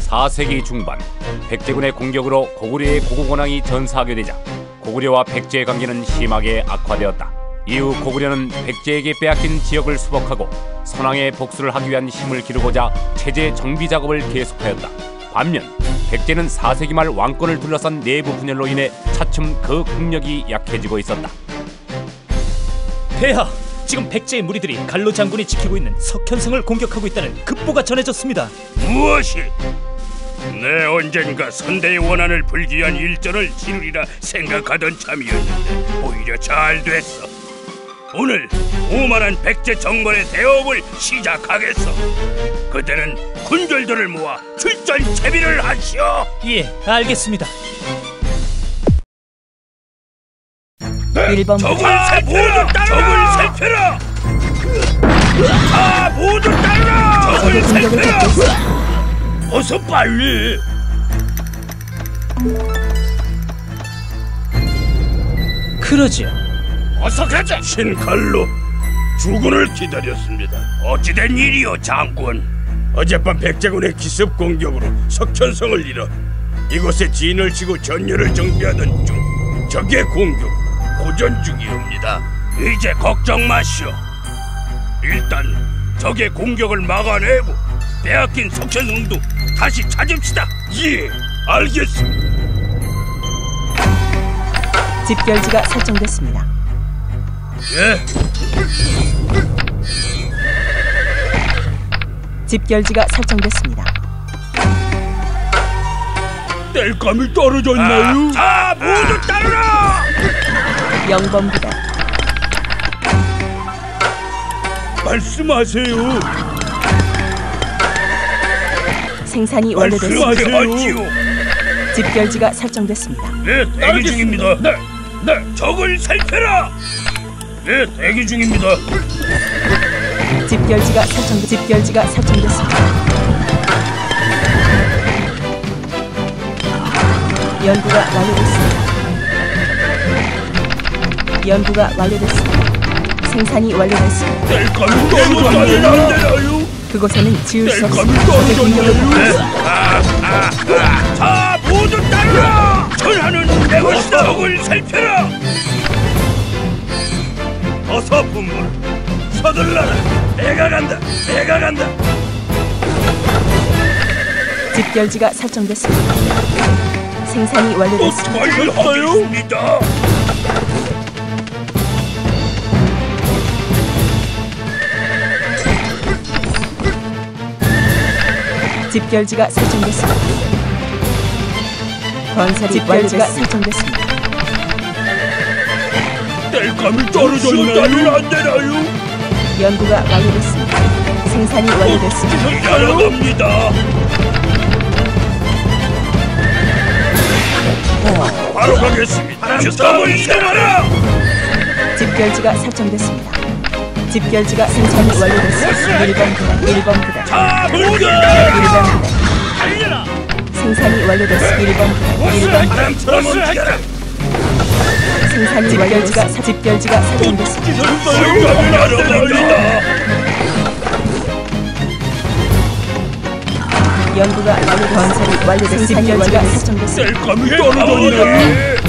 4세기 중반 백제군의 공격으로 고구려의 고국원왕이 전사하게 되자 고구려와 백제의 관계는 심하게 악화되었다. 이후 고구려는 백제에게 빼앗긴 지역을 수복하고 선왕의 복수를 하기 위한 힘을 기르고자 체제 정비 작업을 계속하였다. 반면 백제는 4세기 말 왕권을 둘러싼 내부 분열로 인해 차츰 그 국력이 약해지고 있었다. 폐하! 지금 백제의 무리들이 갈로 장군이 지키고 있는 석현성을 공격하고 있다는 급보가 전해졌습니다. 무엇이? 내 언젠가 선대의 원한을 풀기 위한 일전을 치르리라 생각하던 참이었는데 오히려 잘 됐어. 오늘 오만한 백제 정벌의 대업을 시작하겠어. 그때는 군졸들을 모아 출전 채비를 하시오. 예, 알겠습니다. 1번 적을 살펴라! 적을 살펴라! 다 모두 따라! 적을 살펴라! 어서 빨리! 그러지요. 어서 가자! 신칼로 주군을 기다렸습니다. 어찌된 일이오, 장군? 어젯밤 백제군의 기습 공격으로 석현성을 잃어 이곳에 진을 치고 전열을 정비하던 중 적의 공격 고전 중이옵니다. 이제 걱정 마시오. 일단 적의 공격을 막아내고 빼앗긴 석현성도 다시 찾읍시다. 예, 알겠습니다. 집결지가 설정됐습니다. 예. 집결지가 설정됐습니다. 땔감이 떨어졌나요? 자, 모두 따르라! 0번 부대 말씀하세요. 생산이 완료됐습니다. 말씀하세요. 집결지가 설정됐습니다. 네, 대기 중입니다. 네, 적을 살펴라. 네, 대기 중입니다. 집결지가 설정됐습니다. 연구가 완료됐습니다. 생산이 완료됐습니다. 땔감이 떨어졌나요? 그곳에는 지을 수 땔감이 없습니다. 떨어졌나요? 자, 모두 따르라! 전하는 내 것이다. 적을 살펴라. 어서 분물 서둘러라. 배가 간다. 집결지가 설정됐습니다. 생산이 완료됐습니다. 빨리 하겠습니다. 집결지가 설정됐습니다. 건설이 집결지가 설정됐습니다. 땔감이 떨어졌나요? 안 되나요? 연구가 완료됐습니다. 생산이 완료됐습니다. 일하러 갑니다. 바로 가겠습니다. 주tam을 세워라. 집결지가 설정됐습니다. 집결지가 생산이 완료됐습니다. 1번 부대 자, 모두 1번 부대 달려라. 생산이 완료됐습니다. 1번 바람처럼 움직여라. 생산이 완료됐습니다. 집결지가 설정됐습니다. 일하러 갑니다. 연구가 건설이 완료됐습니다. 집결지가 설정됐습니다. 땔감이 떨어졌나요?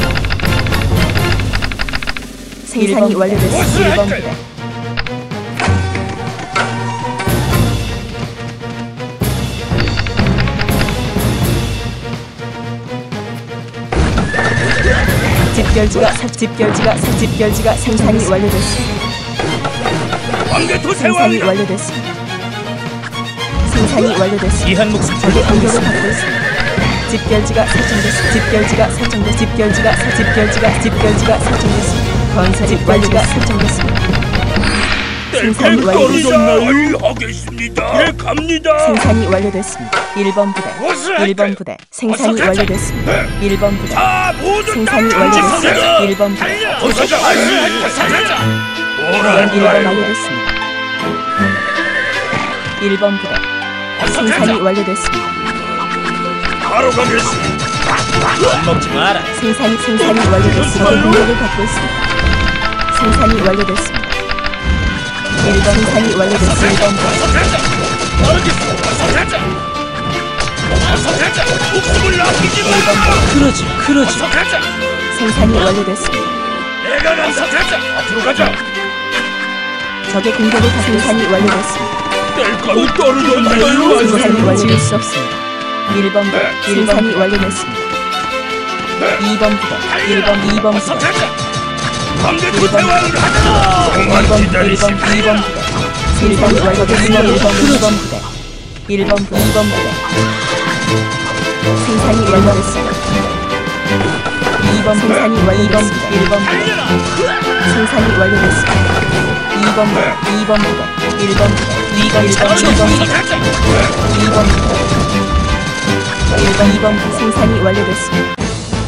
생산이 완료됐습니다. 1번 부대 집결지가 생산이 완료됐습니다. 왕개토 생산이 세왕이다. 완료됐습니다. 생산이 완료됐습니다. 이한 목숨 적의 공격을 받고 있습니다. 집결지가 설정됐습니다. 집결지가 설정됐습니다. 건설이 완료가 설정됐습니다. 생산이 땔감이 완료됐습니다. 떨어졌나요? 하겠습니다. 예, 갑니다. 생산이 완료됐습니다. 1번 부대 무엇을 할까요? 1번 부대 생산이 어서 가자. 완료됐습니다. 1번 부대 자, 모두 생산이 따라. 완료됐습니다. 1번 부대 어서 가자. 뭐라 1번 완료됐습니다. 1번 부대 생산이 완료됐습니다. 바로 가겠습니다. 먹지 마라. 생산이 완료됐습니다. 공격을 받고 있습니다. 생산이 완료됐습니다. 1번 생산이 완료됐습니다. 1번 부대 어서 가자. 그러지. 어서 가자. 생산이 완료됐습니다. 내가 간다. 가자. 앞으로 가자. 적의 공격을 받고 생산이 완료됐습니다. 뗄감이 떨어졌나요? 생산이 완료될 수 없습니다. 1번 부대 생산이 완료됐습니다. 2번 부대 2번 어서 부대 가자. 반대쪽 1번 대왕을 하자. 조금만 2번 기다리십시오. 2번 부대 생산이 완료됐습니다. 1번 부대 1번 부대 생산이 완료됐습니다. 2번 생산이 완료됐습니다. 1번 부대 생산이 완료됐습니다. 2번 부대 2번 부대 1번 부대 2번 부대 2번 부대 생산이 완료됐습니다.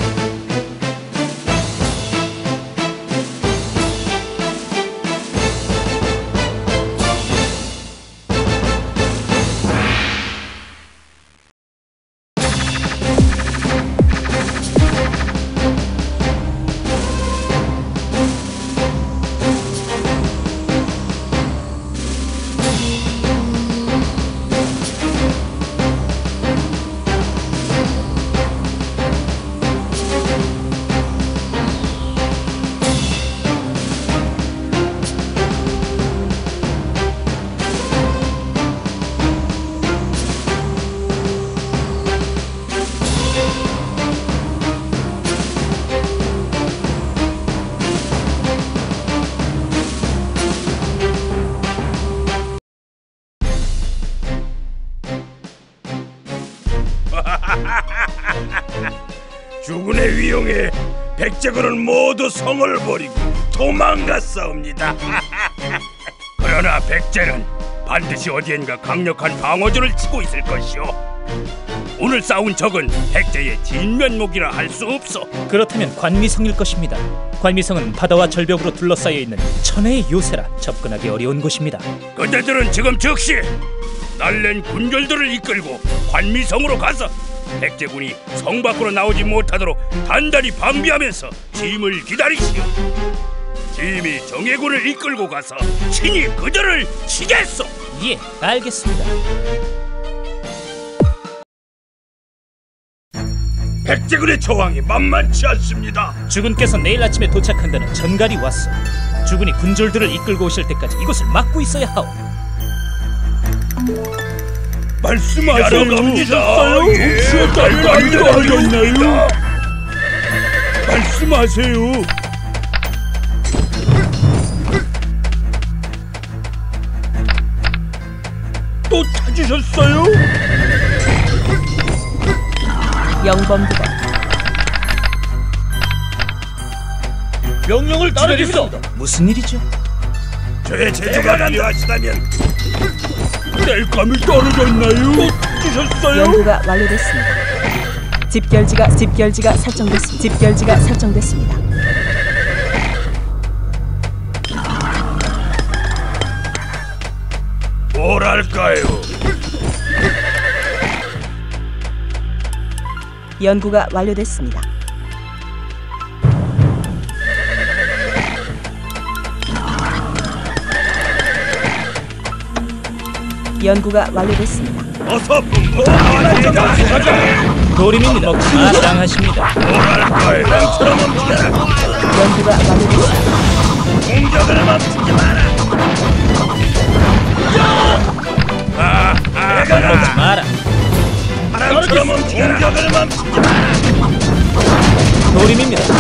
주군의 위용에 백제군은 모두 성을 버리고 도망갔사옵니다. 그러나 백제는 반드시 어디엔가 강력한 방어전을 치고 있을 것이오. 오늘 싸운 적은 백제의 진면목이라 할 수 없어. 그렇다면 관미성일 것입니다. 관미성은 바다와 절벽으로 둘러싸여 있는 천혜의 요새라 접근하기 어려운 곳입니다. 그대들은 지금 즉시 날랜 군졸들을 이끌고 관미성으로 가서 백제군이 성 밖으로 나오지 못하도록 단단히 방비하면서 짐을 기다리시오. 짐이 정예군을 이끌고 가서 친히 그들을 치겠소. 예, 알겠습니다. 백제군의 저항이 만만치 않습니다. 주군께서 내일 아침에 도착한다는 전갈이 왔어. 주군이 군졸들을 이끌고 오실 때까지 이곳을 막고 있어야 하오. 말씀하세요. 혹시 딸감이 떨어졌나요? 말씀하세요. 또 찾으셨어요? 0번 부대 명령을 따르겠습니다. 무슨 일이죠? 저의 제주가 필요하시다면 뗄감이 떨어졌나요? 또 찾으셨어요? 연구가 완료됐습니다. 집결지가 설정됐습니다. 뭐랄까요? 연구가 완료됐습니다. 연구가 완료됐습니다. 어서 가자. 도림입니다. 마땅하십니다. 뭐랄까요? 랑처럼 옵니다. 연구가 완료됐습니다. 공격을 멈추지 마라. 내가 먹지 마라. 바람처럼 멈추라. 공격을 멈추지 마라. 도림입니다.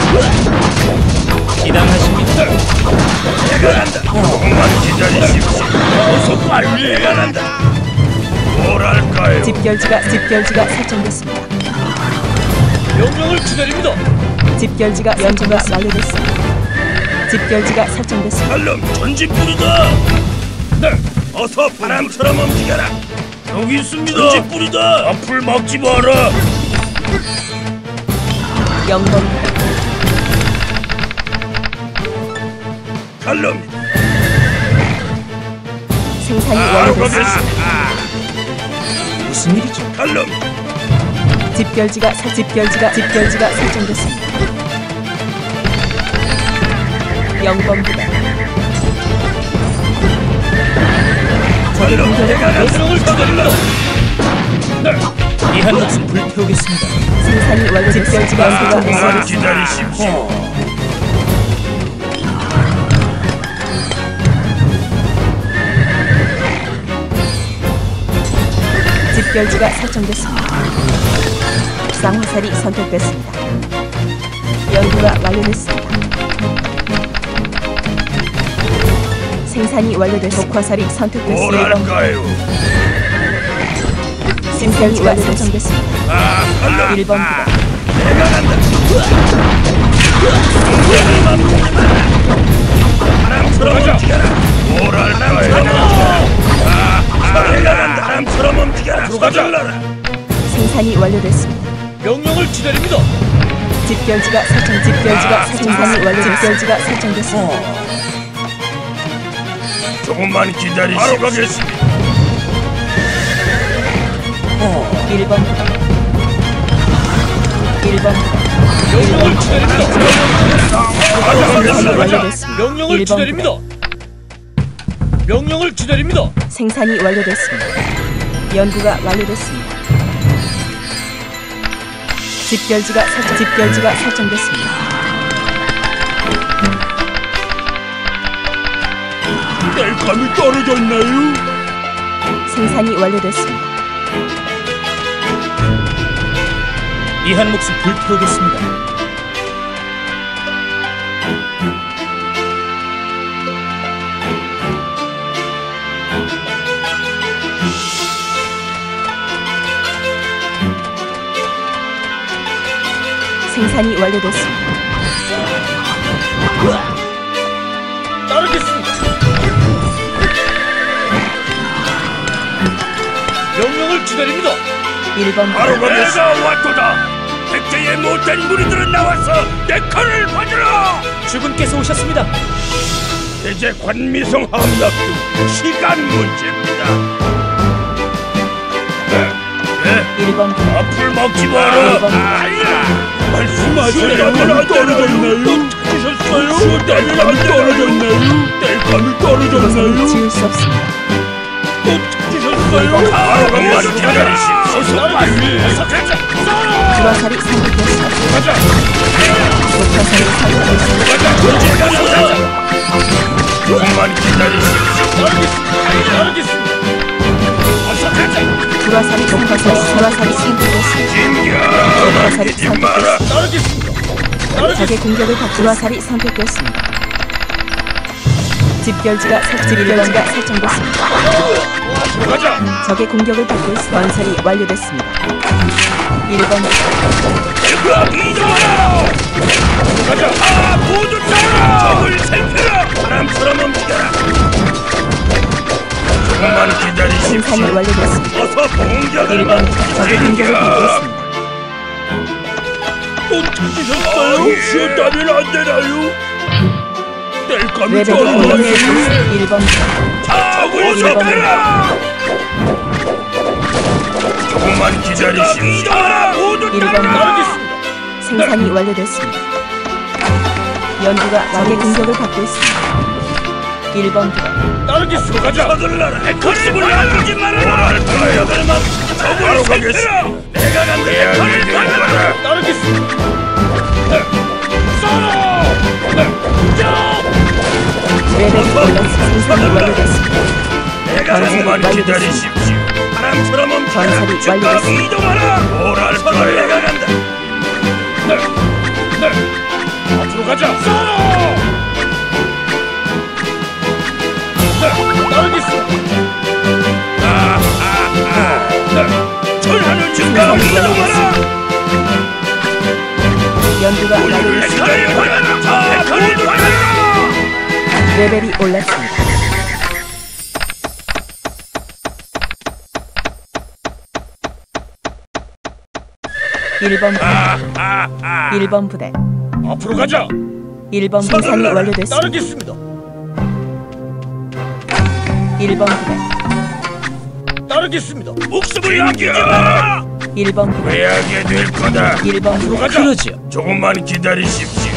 기당하십니다. 내가 간다. 조금만 기다리십시오. 어서 빨리. 내가 간다. 뭐랄까요? 집결지가 설정됐습니다. 명령을 기다립니다. 연구가 완료됐습니다. 집결지가 설정됐습니다. 칼럼 전진 뿌리다. 네. 어서 바람처럼 움직여라. 여기 있습니다. 전진 뿌리다. 앞을 막지 마라. 0번 칼럼. 생산이 완료됐습니다. 무슨 일이죠? 칼럼. 집결지가 설정됐습니다. 0번 부대 적의 공격을 받고 있습니다. 이 한 몫은 불태우겠습니다. 생산이 생산이 완료됐습니다. 연구가 조금만 완료됐습니다. 기다리십시오. 집결지가 설정됐습니다. 쌍화살이 선택됐습니다. 연구가 완료됐습니다. 생산이 완료됐습니다. 독화살이 선택됐습니다. 뭐랄까요? 생산이 완료됐습니다. 1번 부대 바람처럼 움직여라. 뭐랄까요? 바람처럼 움직여라. 쏟아질러라. 생산이 완료됐습니다. 명령을 기다립니다. 집결지가 생산이 집결지가 설정됐습니다. 조금만 기다리십시오. 바로 가겠습니다. 1번 부대 1번 명령을 기다립니다. 생산이 완료됐습니다. 명령을 1번 기다립니다. 명령을 기다립니다. 생산이 완료됐습니다. 연구가 완료됐습니다. 집결지가 설정됐습니다. 땔감이 떨어졌나요? 생산이 완료됐습니다. 이 한 몫을 불태우겠습니다. 생산이 완료됐습니다. 따르겠습니다. 명령을 기다립니다. 1번 바로 부대 내가 왔도다. 백제의 못된 무리들은 나와서 내 칼을 받으라. 주군께서 오셨습니다. 이제 관미성 함락도 시간 문제입니다. 1번 부대 앞을 먹지 마라. 이번 말씀하세요. 땔감이 떨어졌나요? 찾으셨어요? 땔감이 떨어졌나요? 땔감이 떨어졌나요? 지울 수 없습니다. 또 찾으셨어요? 바로 가면 기다리십시오. 어서 빨리. 어서 가자. 불화살이 선택됐습니다. 가자. 독화살이 선택됐습니다. 가자. 조금만 기다리십시오. 따르겠습니다. 어서 가자. 불화살이 선택됐습니다. 불화살이 선택됐습니다. 따르겠습니다. 적의 공격을 받고 불화살이 선택됐습니다. 집결지가 설정됐습니다. 가자. 적의 공격을 받고 있습니다. 건설이 완료됐습니다. 1번 이동하라. 가자. 모두 따라. 적을 살펴라. 바람처럼 움직여라. 조금만 기다리십시오. 생산이 완료됐습니다. 어서 공격을 1번 적의 공격을 받고 있습니다. 또 찾으셨어요? 쉬었다면 안 되나요? 땔감이 레벨이 떨어졌나요? 올랐습니다. 1번 적을 살펴라. 조금만 기다리십시오. 모두 1번 따르겠습니다. 생산이 완료됐습니다. 연구가 적의 공격을 받고 있습니다. 1번 부대 따르겠습니다. 가자. 서둘러라. 거짓을 남기지 말아라. 뭐랄까요? 적을 살펴라. 내가 간다. 칼을 받아라. 따르겠습니다. 레벨이 올랐습니다. 생산이 완료됐습니다. 내가 조금만 기다리십시오. 바람처럼 건설이 움직여라. 완료됐습니다. 이동하라. 뭐랄까요? 내가 간다. 앞으로 가자. 따르겠습니다. 전하는 증강 이동하라. 연구가 완료됐습니다. 칼을 받아라. 칼을 받아라. 레벨이 올랐습니다. 일번 부대 앞으로 가자. 1번 생산이 완료됐습니다. 따르겠습니다. 1번 부대 따르겠습니다. 목숨을 남기지 마라. 1번 부대 후회하게 될 거다. 1번 부대 가자. 그러지요. 조금만 기다리십시오.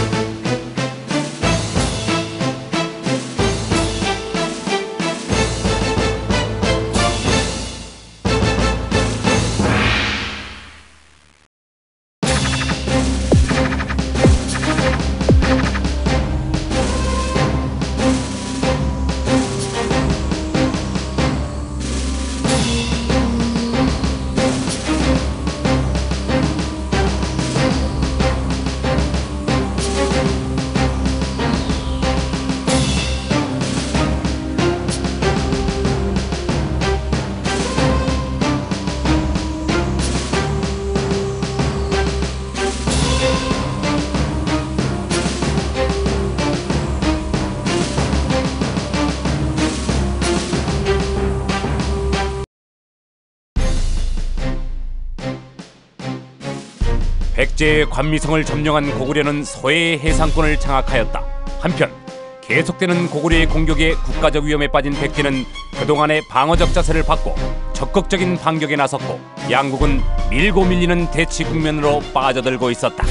백제의 관미성을 점령한 고구려는 서해의 해상권을 장악하였다. 한편 계속되는 고구려의 공격에 국가적 위험에 빠진 백제는 그동안의 방어적 자세를 바꿔 적극적인 반격에 나섰고 양국은 밀고 밀리는 대치 국면으로 빠져들고 있었다.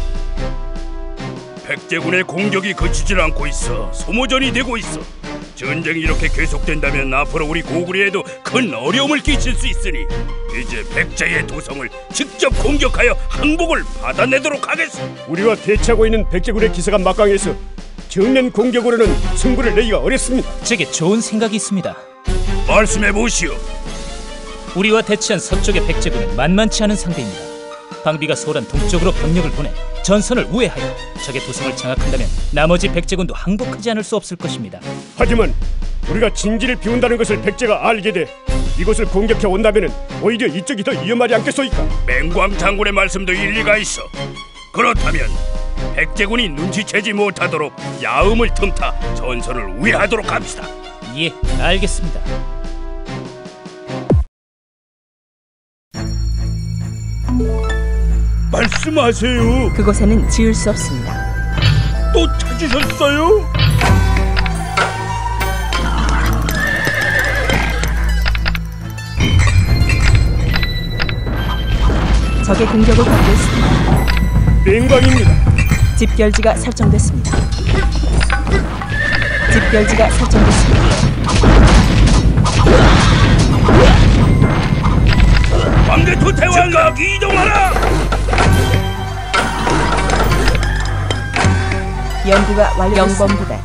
백제군의 공격이 그치질 않고 있어. 소모전이 되고 있어. 전쟁이 이렇게 계속된다면 앞으로 우리 고구려에도 큰 어려움을 끼칠 수 있으니 이제 백제의 도성을 직접 공격하여 항복을 받아내도록 하겠소. 우리와 대치하고 있는 백제군의 기세가 막강해서 정면 공격으로는 승부를 내기가 어렵습니다. 제게 좋은 생각이 있습니다. 말씀해 보시오. 우리와 대치한 서쪽의 백제군은 만만치 않은 상대입니다. 방비가 소란 동쪽으로 병력을 보내 전선을 우회하여 적의 도성을 장악한다면 나머지 백제군도 항복하지 않을 수 없을 것입니다. 하지만 우리가 진지를 비운다는 것을 백제가 알게 돼 이곳을 공격해 온다면 오히려 이쪽이 더 위험하지 않겠소이까? 맹광 장군의 말씀도 일리가 있어. 그렇다면 백제군이 눈치채지 못하도록 야음을 틈타 전선을 우회하도록 합시다. 예, 알겠습니다. 말씀하세요. 그곳에는 지을 수 없습니다. 또 찾으셨어요? 적의 공격을 받고 있습니다. 맹광입니다. 집결지가 설정됐습니다. 집결지가 설정됐습니다. 광개토 대왕각 이동하라! 연구가 영범부대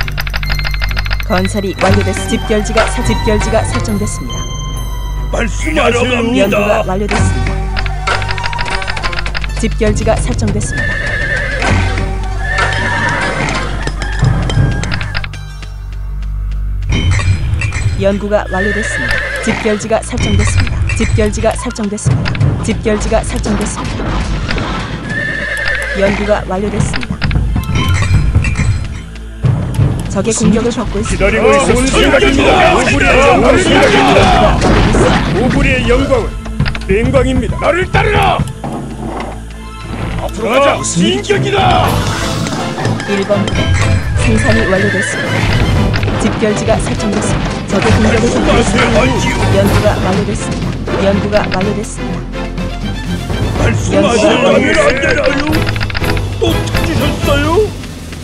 건설이 완료됐습니다. 집결지가 설정됐습니다. 말씀하세요. 연구가 완료됐습니다. 집결지가 설정됐습니다. 연구가 완료됐습니다. 집결지가 설정됐습니다. 집결지가 설정됐습니다. 집결지가 설정됐습니다. 연구가 완료됐습니다. 적의 공격을 받고 있습니다. 기다리고 있었던 생각입니다. 오구리의 영광은 맹광입니다. 나를 따르라! 앞으로 가자! 진격이다! 1번 부대 생산이 완료됐습니다. 집결지가 설정됐습니다. 적의 공격을 받고 있습니다. 연구가 완료됐습니다. 연구가 완료됐습니다. 말씀하세요. 안 되나요? 또 찾으셨어요?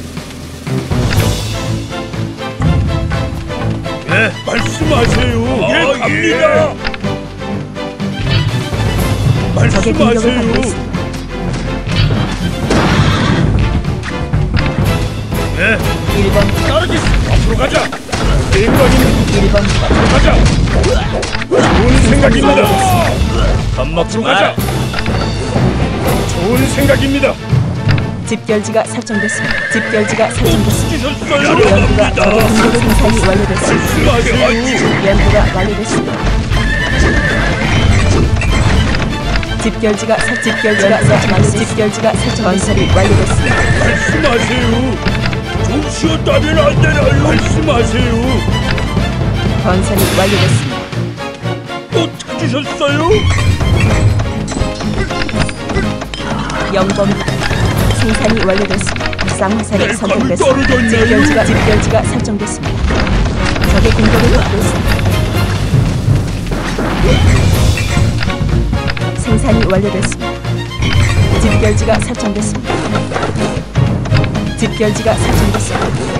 네, 말씀하세요. 예, 갑니다. 적의 공격을 받고 말씀하세요. 있습니다. 네, 1번 따르겠습니다. 앞으로 가자. 맹광입니다. 1번 부대 가자. 좋은 생각입니다. 겁먹지 마. 좋은 생각입니다. 집결지가 설정됐습니다. 집결지가 설정됐습니다. 찾으셨어요? 연구가 적의 공격을 생산이 완료됐습니다. 말씀하세요. 연구가 완료됐습니다. 집결지가 설정 건설이 완료됐습니다. 말씀하세요. 좀 쉬었다면 안 되나요? 말씀하세요. 건설이 완료됐습니다. 또 찾으셨어요? 영범 생산이 완료됐습니다. 쌍화살이 네, 선택됐습니다. 감이 떨어졌나요? 집결지가 설정됐습니다. 적의 공격을 받고 있습니다. 생산이 완료됐습니다. 집결지가 설정됐습니다. 집결지가 설정됐습니다.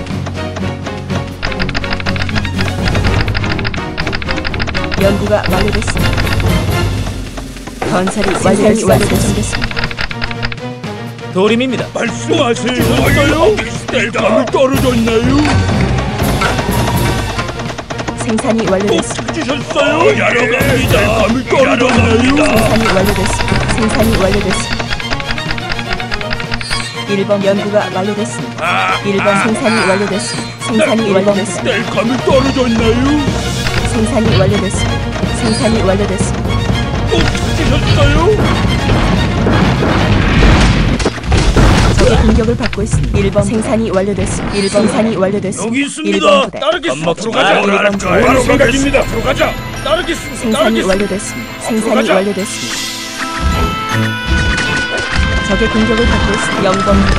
연구가 완료됐습니다. 건설이 완료됐습니다. 도림입니다. 말씀하세요. 뗄감이 떨어졌나요? 생산이 또 완료됐습니다. 찾으셨어요? 야러 갑니다. 뗄감이 떨어졌나요? 생산이 완료됐습니다. 생산이 완료됐습니다. 1번 연구가 완료됐습니다. 1번 생산이 완료됐습니다. 생산이 완료됐습니다. 뗄감이 떨어졌나요? 생산이 완료됐습니다. 생산이 완료됐습니다. 또 찾으셨어요? 적의 공격을 받고 있습니다. 1번 생산이 완료됐습니다. 1번 생산이 완료됐습니다. 여기 있습니다. 1번 부대 따르겠습니다. 겁먹지 앞으로 가자. 마. 바로 생각입니다. 앞으로 가자. 따르겠습니다. 생산이 완료됐습니다. 생산이 가자. 완료됐습니다. 적의 공격을 받고 있습니다. 영범부대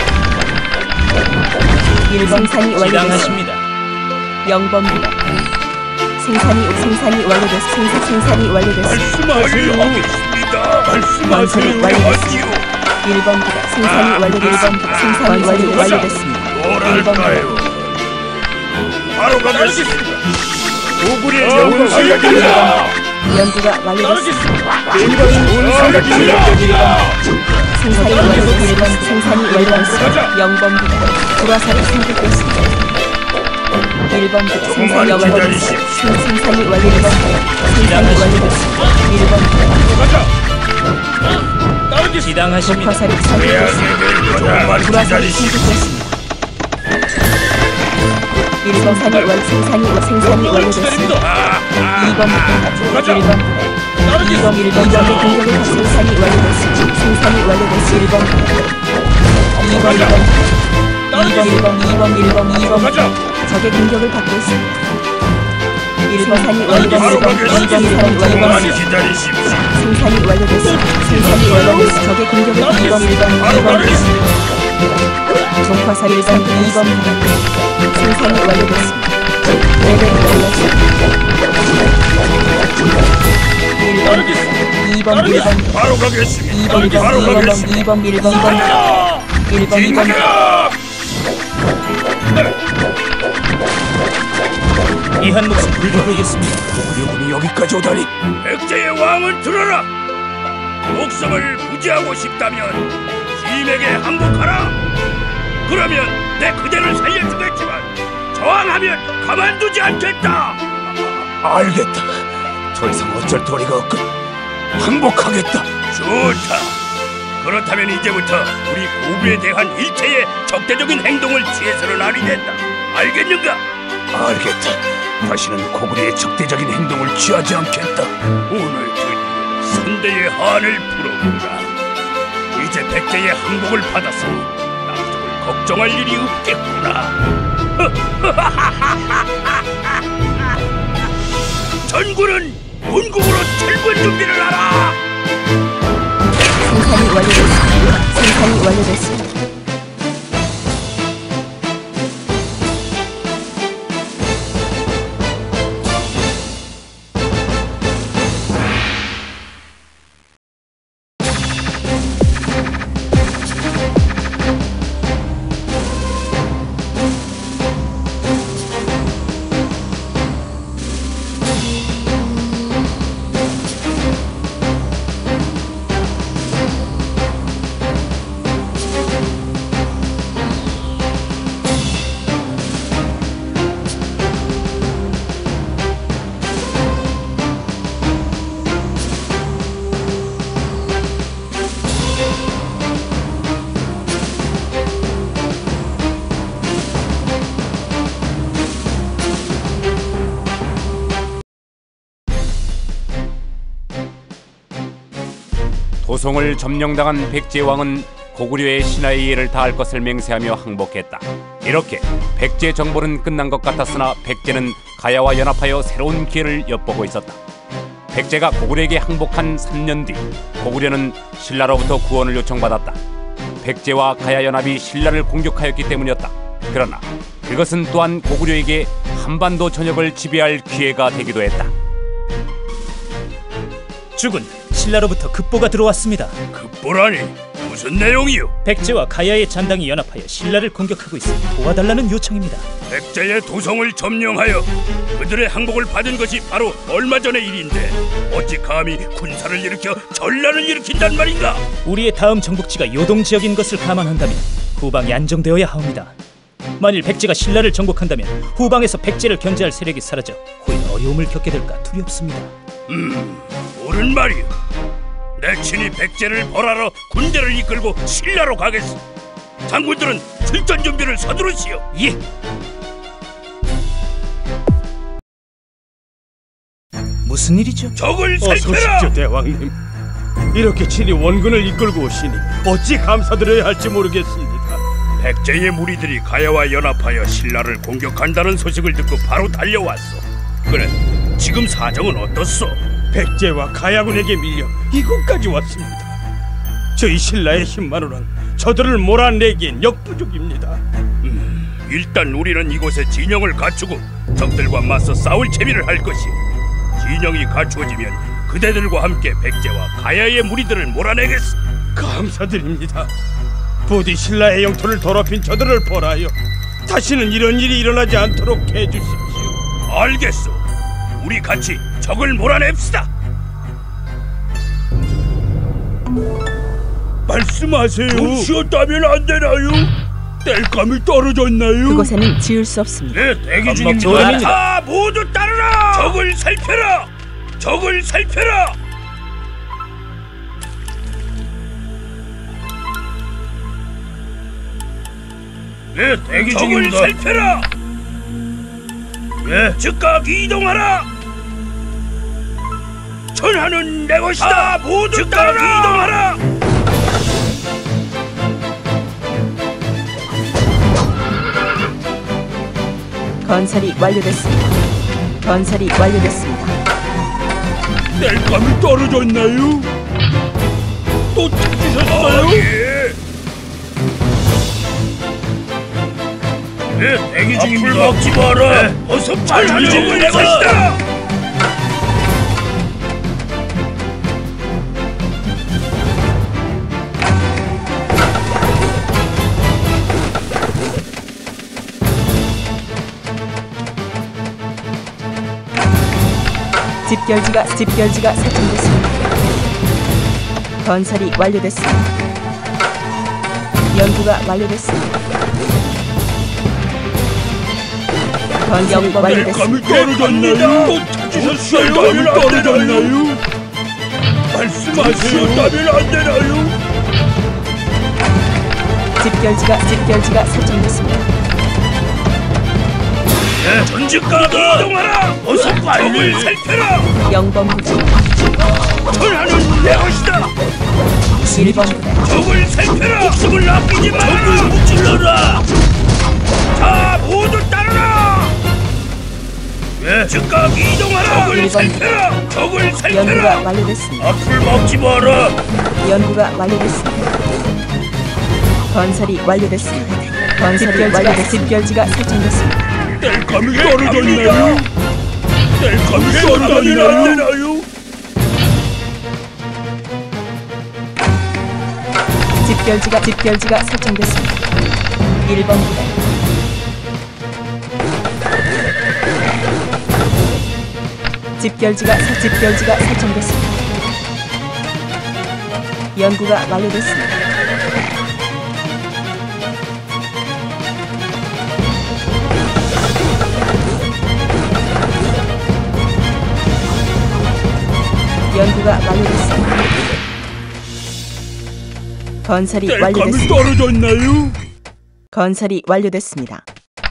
1번 생산이 완료됐습니다. 지당하십니다. 영범부대 생산이 완료됐습니다. 생산이 완료됐습니다. 말씀하세요. 말씀하세요. 완료됐습니다. 1번 부대 생산이 완료됐습니다. 생산이 완료됐습니다. 뭐랄까요? 바로 가겠습니다. 고구려의 영웅을 생각합니다. 연구가 완료됐습니다. 이것이 옳은 생각입니다. 생산이 완료됐습니다. 생산이 완료됐습니다. 영범 부대 불화살이 성공됐습니다. 1번 부대 생산이 완료됐습니다. 생산이 완료됐습니다. 생산이 완료됐습니다. 1번 부대 지당하십니다. 화살이 성공됐습니다. 불화살이 성공됐습니다. 1번 생산이 완료됐습니다. 2번 부대 1번 적의 공격을 생산이 완료됐습니다. 생산이 완료됐습니다. 1번 적의 공격을 받고 있습니다. 1번 산이 완료됐습니다. 2번 산이 완료됐습니다. 기다리십시오. 생산이 완료됐습니다. 생산이 완료됐습니다. 적의 공격을 2번 종화사 1번 2번 생산이 완료됐습니다. 레벨이 올랐습니다. 1번 바로 가겠습니다. 1번 이 한 몫은 불가하겠습니다. 고구려군이 여기까지 오다니. 백제의 왕을 들어라. 목숨을 부지하고 싶다면 짐에게 항복하라. 그러면 내 그대를 살려주겠지만 저항하면 가만두지 않겠다. 알겠다. 더 이상 어쩔 도리가 없군. 항복하겠다. 좋다. 그렇다면 이제부터 우리 고구려에 대한 일체의 적대적인 행동을 취해서는 아니 된다. 알겠는가? 알겠다. 다시는 고구려의 적대적인 행동을 취하지 않겠다. 오늘 드디어 선대의 한을 풀어본다. 이제 백제의 항복을 받았으니 남쪽을 걱정할 일이 없겠구나. 전군은 본국으로 출군 준비를 하라. 생산이 완료됐습니다. 생산이 완료됐습니다. 도송을 점령당한 백제왕은 고구려의 신하의 예를 다할 것을 맹세하며 항복했다. 이렇게 백제 정벌은 끝난 것 같았으나 백제는 가야와 연합하여 새로운 기회를 엿보고 있었다. 백제가 고구려에게 항복한 3년 뒤 고구려는 신라로부터 구원을 요청받았다. 백제와 가야 연합이 신라를 공격하였기 때문이었다. 그러나 그것은 또한 고구려에게 한반도 전역을 지배할 기회가 되기도 했다. 주군, 신라로부터 급보가 들어왔습니다. 급보라니 무슨 내용이요? 백제와 가야의 잔당이 연합하여 신라를 공격하고 있으니 도와달라는 요청입니다. 백제의 도성을 점령하여 그들의 항복을 받은 것이 바로 얼마 전의 일인데 어찌 감히 군사를 일으켜 전란을 일으킨단 말인가? 우리의 다음 정복지가 요동 지역인 것을 감안한다면 후방이 안정되어야 하옵니다. 만일 백제가 신라를 정복한다면 후방에서 백제를 견제할 세력이 사라져 오히려 어려움을 겪게 될까 두렵습니다. 옳은 말이오. 내 친히 백제를 벌하러 군대를 이끌고 신라로 가겠소. 장군들은 출전 준비를 서두르시오. 예. 무슨 일이죠? 적을 어서 살펴라. 오십시오, 대왕님. 이렇게 친히 원군을 이끌고 오시니 어찌 감사드려야 할지 모르겠습니다. 백제의 무리들이 가야와 연합하여 신라를 공격한다는 소식을 듣고 바로 달려왔소. 그래, 지금 사정은 어떻소? 백제와 가야군에게 밀려 이곳까지 왔습니다. 저희 신라의 힘만으로는 저들을 몰아내기엔 역부족입니다. 일단 우리는 이곳에 진영을 갖추고 적들과 맞서 싸울 채비를 할 것이오. 진영이 갖추어지면 그대들과 함께 백제와 가야의 무리들을 몰아내겠소. 감사드립니다. 부디 신라의 영토를 더럽힌 저들을 벌하여 다시는 이런 일이 일어나지 않도록 해주십시오. 알겠소. 우리 같이 적을 몰아냅시다. 말씀하세요. 좀 쉬었다면 안 되나요? 땔감이 떨어졌나요? 그곳에는 지을 수 없습니다. 네, 대기 중입니다. 중입니다. 자, 모두 따르라. 적을 살펴라. 적을 살펴라. 네, 대기 중입니다. 적을 살펴라. 예, 즉각 이동하라. 전하는 내 것이다. 모두 즉각 이동하라. 건설이 완료됐습니다. 건설이 완료됐습니다. 땔감이 떨어졌나요? 또 찾으셨어요? 예. 네, 대기 중입니다. 앞을 막지 마라. 네. 어서 빨리 적을 내 것이다. 집결지가 설정됐습니다. 건설이 완료됐습니다. 연구가 완료됐습니다. 건설이 완료됐습니다. 떨어졌나요? 또 찾으셨어요? 땔감이 떨어졌나요? 말씀하세요. 따면 안 되나요? 집결지가 설정됐습니다. 네, 전직각 이동하라. 어서 빨리 살펴라. 영번 부대, 전하는 내 것이다. 1번 부대, 적을 살펴라. 목숨을 아끼지 마라. 적을 무찔러라. 자, 모두 따르라. 예, 즉각 이동하라. 적을 일번 살펴라. 적을 연구가 살펴라. 완료됐습니다. 앞을 막지 마라. 연구가 완료됐습니다. 건설이 완료됐습니다. 건설이 완료됐습니다. 집결지가 설정됐습니다. 땔감이 떨어졌나요? 땔감이 떨어졌나요? 집결지가 설정됐습니다. 1번 부대, 집결지가 설정됐습니다. 연구가 완료됐습니다. 연구가 완료됐습니다. 건설이 땔감이 완료됐습니다. 떨어졌나요? 건설이 완료됐습니다.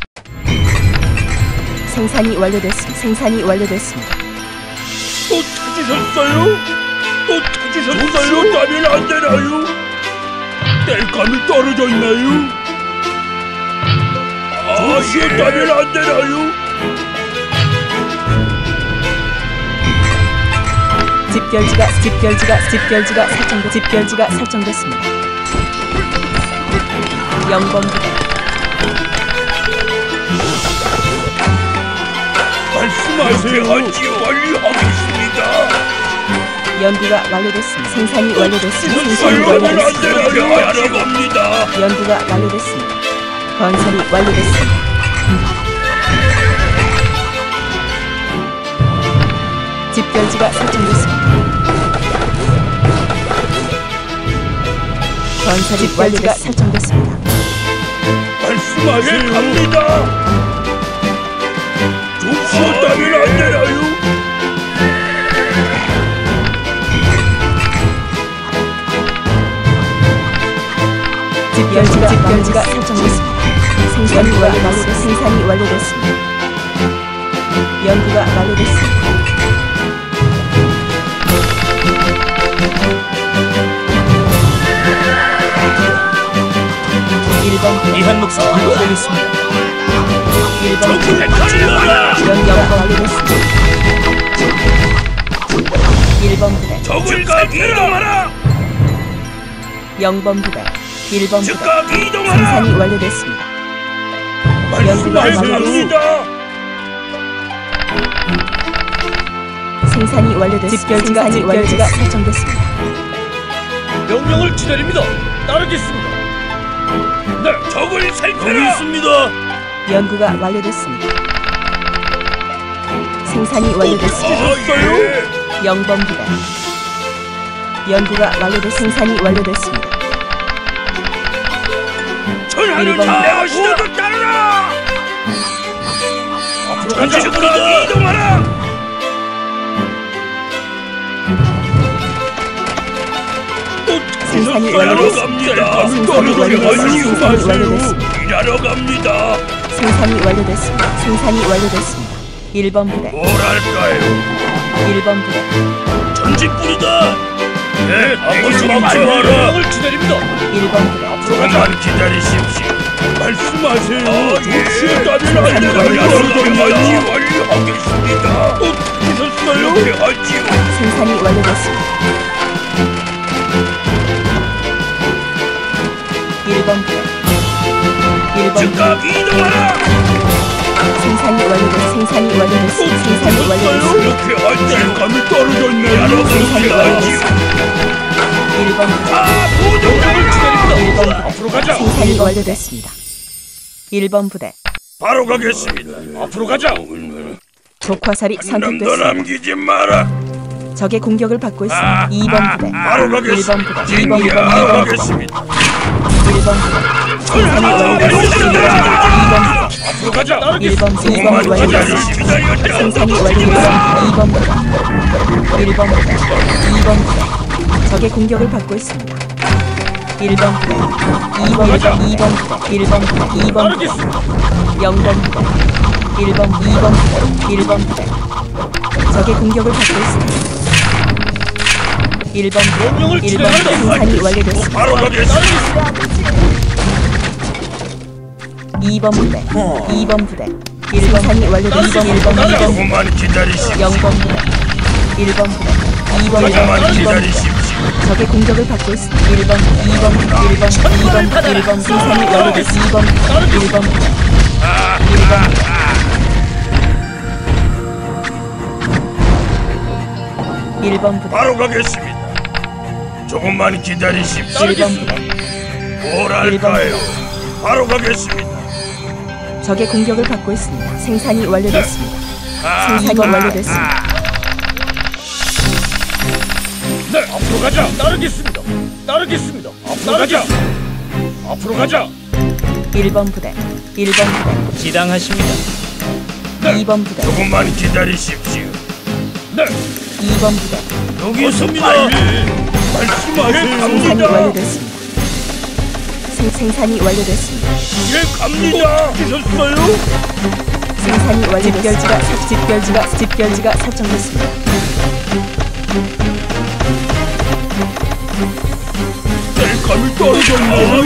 생산이 완료됐습니다. 또 찾으셨어요? 또 찾으셨어요? 따면 안 되나요? 땔감이 떨어졌나요? 아, 쉬었다면 안 되나요? 집결지가 설정됐습니다. 영번 부대, 말씀하세요. 빨리 하겠습니다. 연구가 완료됐습니다. 생산이 완료됐습니다. 쉬었다면 안 되나요? 알아갑니다. 연구가 완료됐습니다. 건설이 완료됐습니다. 집결지가 설정됐습니다. 건설이 설정됐습니다. 말씀하세요. 갑니다. 좀 쉬었다면 안 되나요? 집결지가 설정됐습니다. 생산이 완료됐습니다. 연구가 완료됐습니다. 이한 목숨 보내겠습니다. 1번 부대, 연구가 완료됐습니다. 1번 부대, 적을 이동하라. 0번 부대 1번 부대 즉각 이동하라. 생산이 완료됐습니다. 연구가 완료됐습니다. 생산이 완료됐습니다. 집결지가 설정됐습니다. 명령을 기다립니다. 따르겠습니다. 네, 적을 살펴라. 있습니다. 연구가 완료됐습니다. 생산이 완료됐습니다. 0번 부대 연구가 완료됐습니다. 생산이 완료됐습니다. 전하는 1번 내 시도도 따르라. 앞으로 가자. 즉각 이동하라. 생산이 완료됐습니다. 생산이 완료됐습니다. 일하러 갑니다. 생산이 완료됐습니다. 생산이 완료됐습니다. 1번 부대 뭐랄까요? 1번 부대 전진뿐이다. 네, 아버지 말씀하라. 기다립니다. 1번 부대 조금만 기다리십시오. 말씀하세요. 생산이 완료하겠습니다. 찾으셨어요? 그렇게 하지요. 생산이 완료됐습니다. 1번 부대 1번 부대 즉각 이동하라. 생산이 완료됐습니다. 생산이 완료됐습니다. 생산이 완료됐습니다. 그렇게 하지요. 감이 떨어졌네요. 생산이 완료됐습니다. 1번 부대 부동력을 기다립니다. 1번 부대 앞으로 가자. 생산이 완료됐습니다. 1번 부대 바로 가겠습니다. 앞으로 가자. 독화살이 한 놈도 선택됐습니다. 남기지 마라. 적의 공격을 받고 있습니다. 2번 부대 바로 1번 가겠습니다. 부대 진기야, 1번 바로 부대 가겠습니다. 1번 부대 생산이 완료됐습니다. 2번 부대 앞으로 가자. 1번 생산이 완료됐습니다. 생산이 완료됐습니다. 2번 부대 1번 부대 2번 부대 적의 공격을 받고 있습니다. 1번 부대 2번 부대 2번 부대 1번 부대 2번 부대 0번 부대 1번 2번 부대 1번 부대 적의 공격을 받고 있습니다. 1번 부대 1번 부대 생산이 완료됐습니다. 바로 가겠습니다. 2번 부대 2번 부대 1번산이 완료됐습니다. 1번 2번 조금만 기다리십시오. 0번 부대 1번 부대 2번 부대 조금만 2번 부대 기다리십시오. 적의 공격을 받고 있습니다. 1번 2번 1번 2번 1번 생산이 완료됐습니다. 2번 1번 1번 부대 바로 가겠습니다. 조금만 기다리십시오. 1번 부대 뭐랄까요? 바로 가겠습니다. 적의 공격을 받고 있습니다. 생산이 완료됐습니다. 생산이 완료됐습니다. 네, 앞으로 가자. 따르겠습니다. 따르겠습니다. 앞으로 가자. 앞으로 가자. 1번 부대 1번 부대 지당하십니다. 2번 부대 조금만 기다리십시오. 네, 2번 부대 여기 있습니다. 말씀하세요. 생산이 완료됐습니다. 생산이 완료됐습니다. 예, 갑니다. 드셨어요? 생산이 완료됐습니다. 집결지가 설정됐습니다. 감이 떨어졌나요?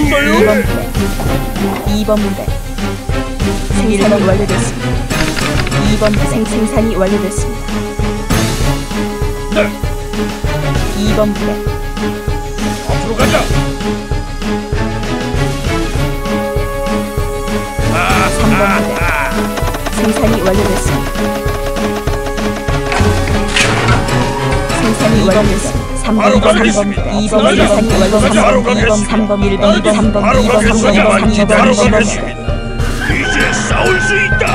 2번 부대 생산이 완료됐습니다. 2번 부대 생산이 완료됐습니다. 네, 2번 부대 앞으로 가자. 3번 부대 생산이 완료됐습니다. 생산이 완료됐습니다. 3번 바로 2번 가겠습니다. 2번 생산이 완료됐습니다. 바로 2번 가겠습니다. 3번 1번 3번 바로 2번 3번 가겠습니다. 2번 3번 바로 2번 가겠습니다. 이제 싸울 수 있다.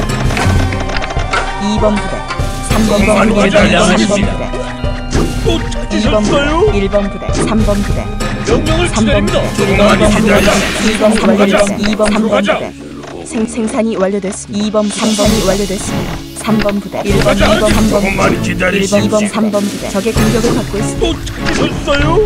2번 부대 3번 조금만 2번 기다리십시오. 부대 또 2번 부대 1번 부대 3번 부대 명령을 3번 부대 기다립니다. 조금만 1번 기다리십시오. 2번 3번 가자. 2번 3번 가자. 부대 생산이 완료됐습니다. 2번 3번이 완료됐습니다. 3번 부대 1번 가자. 2번 3번 조금만 부대 1번 기다리십시오. 2번 3번 부대 적의 공격을 받고 있습니다. 또 찾으셨어요?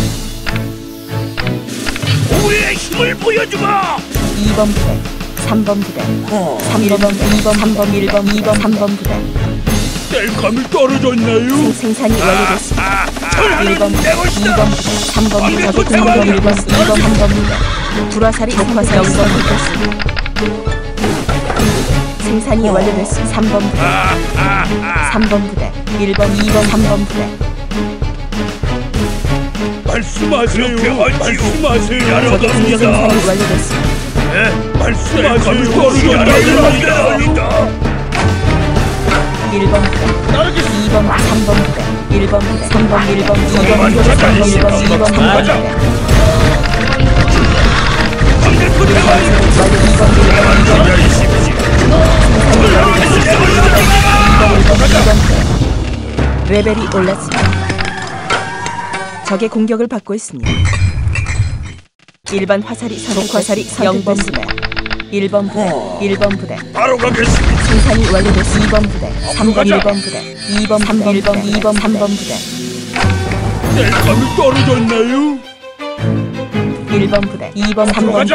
우리의 힘을 보여주마. 2번 부대 3번 부대 3번 2번 3번 1번 2번 3번 부대 뗄감이 떨어졌나요? 생산이 완료됐습니다. 1번 부대 내 것이다. 2번 부대 3번 부대 적의 공격 1번 2번 3번 부대 불화살이 독화살 0번 부대 생산이 완료됐습니다. 3번 부대 3번 부대 1번 2번 3번 부대 말씀하세요. 말씀하세요. 적의 공격 생산이 완료됐습니다. 말씀하세요. 1번 부대, 2번, 3번 부대, 1번 부대, 3번, 1번, 2번, 2번 부대. 레벨이 올랐습니다. 적의 공격을 받고 있습니다. 일반 화살이 독화살이 0번 부대, 1번 부대, 1번 부대. 바로 가겠습니다. 생산이 완료됐습니다. 2번 부대, 3번, 1번 부대, 2번, 3번, 1번, 2번, 3번 부대. 땔감이 떨어졌나요? 1번 부대, 2번, 3번 부대.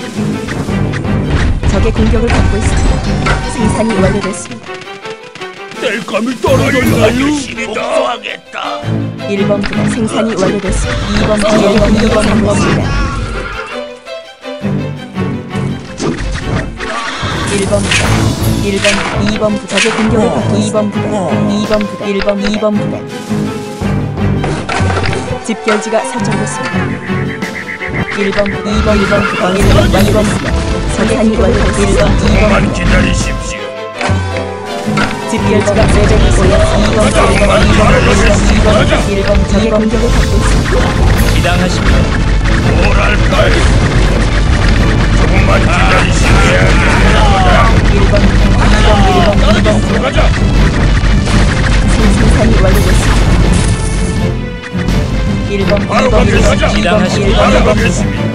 적의 공격을 받고 있습니다. 생산이 완료됐습니다. 땔감이 떨어졌나요? 복수하겠다. 1번 부대 생산이 완료됐습니다. 2번 부대, 1번, 2번, 3번 부대. 1번 부대, 1번, 2번 부대. 적의 공격을 받고 2번 부대, 2번 부대, 1번, 2번 부대. 집결지가 설정됐습니다. 1번, 2번, 1번 부대, 1번, 2번 부대. 생산이 완료됐습니다. 1번, 2번 부대. 기다리십시오. 집결지가 레벨이 올랐습니다. 2번, 1번, 적의 공격을 받고 있습니다. 기당하십니다. 뭐랄까요? 조금만 기다리십시오. 1번, 2번, 가자. 생산이 완료됐습니다. 1번, 2번, 1번, 2번, 1번, 2번, 가겠습니다.